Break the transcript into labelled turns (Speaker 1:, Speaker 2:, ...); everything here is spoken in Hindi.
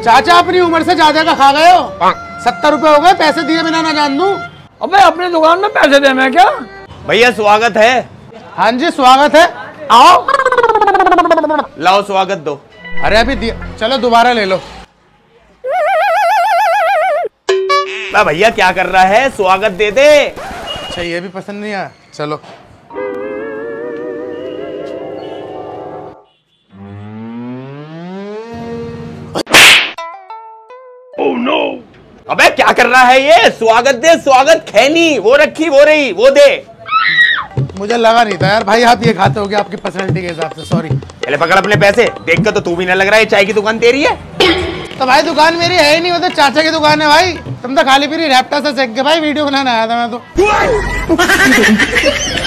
Speaker 1: चाचा अपनी उम्र से ज्यादा का खा गए हो। 70 रुपए हो गए, पैसे दिए बिना ना जान दूं।
Speaker 2: अबे अपनी दुकान में पैसे दे मैं क्या?
Speaker 3: भैया स्वागत है।
Speaker 1: हाँ जी स्वागत है, आओ।
Speaker 3: लाओ स्वागत दो।
Speaker 1: अरे अभी दिया, चलो दोबारा ले लो।
Speaker 3: भैया क्या कर रहा है, स्वागत दे दे।
Speaker 1: अच्छा ये भी पसंद नहीं आया, चलो।
Speaker 3: Oh no! अबे क्या कर रहा है ये, स्वागत दे, स्वागत खैनी वो रखी वो रही वो दे।
Speaker 1: मुझे लगा नहीं था यार भाई, आप ये खाते होगे आपकी पर्सनैलिटी के हिसाब से, सॉरी।
Speaker 3: पहले पकड़ अपने पैसे, देख कर तो तू भी ना लग रहा है चाय की दुकान तेरी है।
Speaker 1: तो भाई दुकान मेरी है ही नहीं, वो तो चाचा की दुकान है भाई। तुम तो खाली फिर रैप्टा से सेक के भाई वीडियो बनाने आया था मैं तो।